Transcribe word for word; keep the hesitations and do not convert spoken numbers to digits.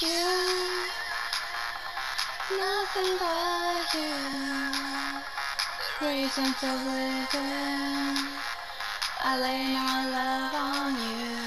You, nothing but you. Reason for living. I lay my love on you.